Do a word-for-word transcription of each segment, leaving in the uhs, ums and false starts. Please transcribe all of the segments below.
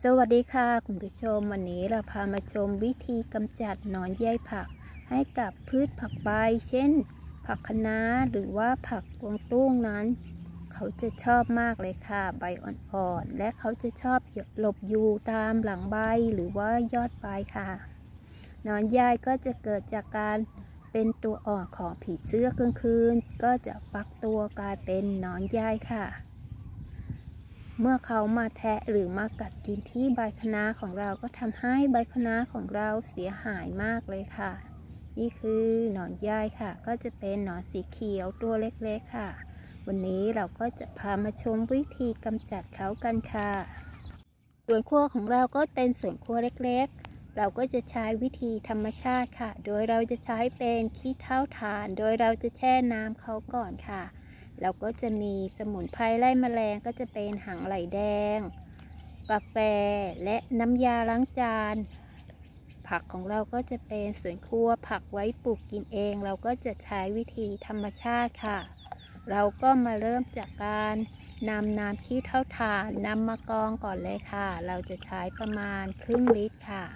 สวัสดีค่ะคุณผู้ชมวันนี้เราพามาชมวิธีกำจัดหนอนใยผักให้กับพืชผักใบเช่นผักคะน้าหรือว่าผักกวางตุ้งนั้นเขาจะชอบมากเลยค่ะใบอ่อนๆและเขาจะชอบหลบอยู่ตามหลังใบหรือว่ายอดใบค่ะหนอนใยก็จะเกิดจากการเป็นตัวอ่อนของผีเสื้อกลางคืนก็จะฟักตัวกลายเป็นหนอนใยค่ะเมื่อเขามาแทะหรือมากัดกินที่ใบคะน้าของเราก็ทำให้ใบคะน้าของเราเสียหายมากเลยค่ะนี่คือหนอนใยค่ะก็จะเป็นหนอนสีเขียวตัวเล็กๆค่ะวันนี้เราก็จะพามาชมวิธีกำจัดเขากันค่ะสวนครัวของเราก็เป็นสวนครัวเล็กๆเราก็จะใช้วิธีธรรมชาติค่ะโดยเราจะใช้เป็นขี้เถ้าถ่านโดยเราจะแช่น้ำเขาก่อนค่ะเราก็จะมีสมุนไพรไล่แมลงก็จะเป็นหางไหลแดงกาแฟและน้ำยาล้างจานผักของเราก็จะเป็นสวนครัวผักไว้ปลูกกินเองเราก็จะใช้วิธีธรรมชาติค่ะเราก็มาเริ่มจากการนำน้ำขี้เถ้าถ่านนำมากรองก่อนเลยค่ะเราจะใช้ประมาณครึ่งลิตรค่ะ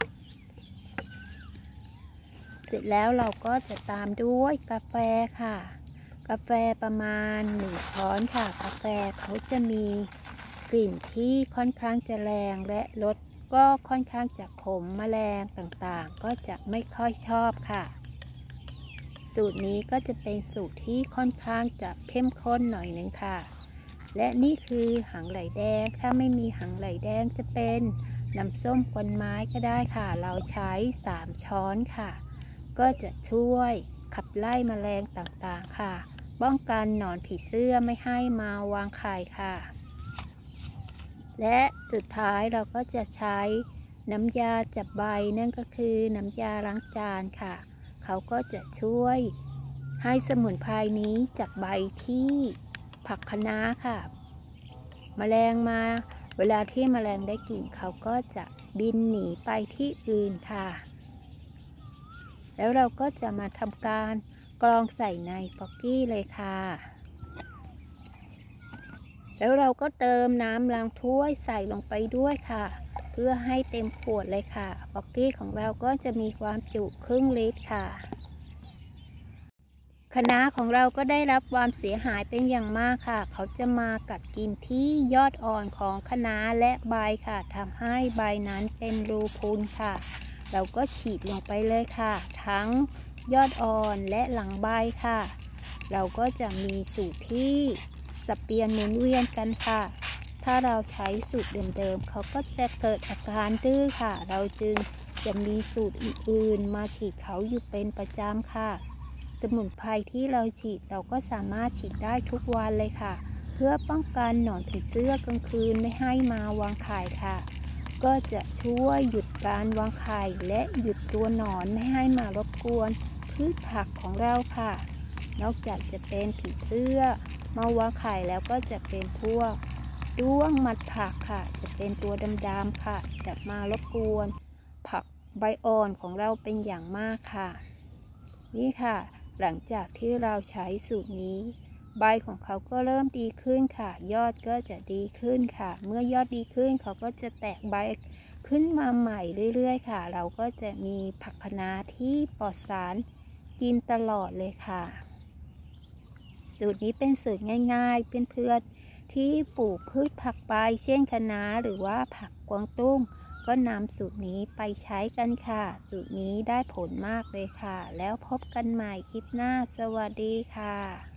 เสร็จแล้วเราก็จะตามด้วยกาแฟค่ะกาแฟประมาณหนึ่งช้อนค่ะกาแฟเขาจะมีกลิ่นที่ค่อนข้างจะแรงและรสก็ค่อนข้างจะขมแมลงต่างๆก็จะไม่ค่อยชอบค่ะสูตรนี้ก็จะเป็นสูตรที่ค่อนข้างจะเข้มข้นหน่อยนึงค่ะและนี่คือหางไหลแดงถ้าไม่มีหางไหลแดงจะเป็นน้ำส้มควันไม้ก็ได้ค่ะเราใช้สามช้อนค่ะก็จะช่วยขับไล่แมลงต่างๆค่ะป้องกันหนอนผีเสื้อไม่ให้มาวางไข่ค่ะและสุดท้ายเราก็จะใช้น้ำยาจับใบนั่นก็คือน้ำยาล้างจานค่ะเขาก็จะช่วยให้สมุนไพรนี้จับใบที่ผักคะน้าค่ะแมลงมาเวลาที่แมลงได้กลิ่นเขาก็จะบินหนีไปที่อื่นค่ะแล้วเราก็จะมาทำการกรองใส่ในป๊อกกี้เลยค่ะแล้วเราก็เติมน้ำล้างถ้วยใส่ลงไปด้วยค่ะเพื่อให้เต็มขวดเลยค่ะป๊อกกี้ของเราก็จะมีความจุครึ่งลิตรค่ะคะน้าของเราก็ได้รับความเสียหายเป็นอย่างมากค่ะเขาจะมากัดกินที่ยอดอ่อนของคะน้าและใบค่ะทำให้ใบนั้นเป็นรูพุนค่ะเราก็ฉีดลงไปเลยค่ะทั้งยอดอ่อนและหลังใบค่ะเราก็จะมีสูตรที่สับเปลี่ยนหมุนเวียนกันค่ะถ้าเราใช้สูตรเดิมๆเขาก็จะเกิดอาการดื้อค่ะเราจึงจะมีสูตรอื่นๆมาฉีดเขาอยู่เป็นประจำค่ะสมุนไพรที่เราฉีดเราก็สามารถฉีดได้ทุกวันเลยค่ะเพื่อป้องกันหนอนผีเสื้อกลางคืนไม่ให้มาวางไข่ค่ะก็จะช่วยหยุดการวางไข่และหยุดตัวหนอนไม่ให้มารบกวนพืชผักของเราค่ะนอกจากจะเป็นผีเสื้อมาวางไข่แล้วก็จะเป็นพวกด้วงมัดผักค่ะจะเป็นตัวดำๆค่ะจะมารบกวนผักใบอ่อนของเราเป็นอย่างมากค่ะนี่ค่ะหลังจากที่เราใช้สูตรนี้ใบของเขาก็เริ่มดีขึ้นค่ะยอดก็จะดีขึ้นค่ะเมื่อยอดดีขึ้นเขาก็จะแตกใบขึ้นมาใหม่เรื่อยๆค่ะเราก็จะมีผักคะน้าที่ปลอดสารกินตลอดเลยค่ะสูตรนี้เป็นสูตรง่ายๆเพื่อนๆที่ปลูกพืชผักใบเช่นคะน้าหรือว่าผักกวางตุ้งก็นำสูตรนี้ไปใช้กันค่ะสูตรนี้ได้ผลมากเลยค่ะแล้วพบกันใหม่คลิปหน้าสวัสดีค่ะ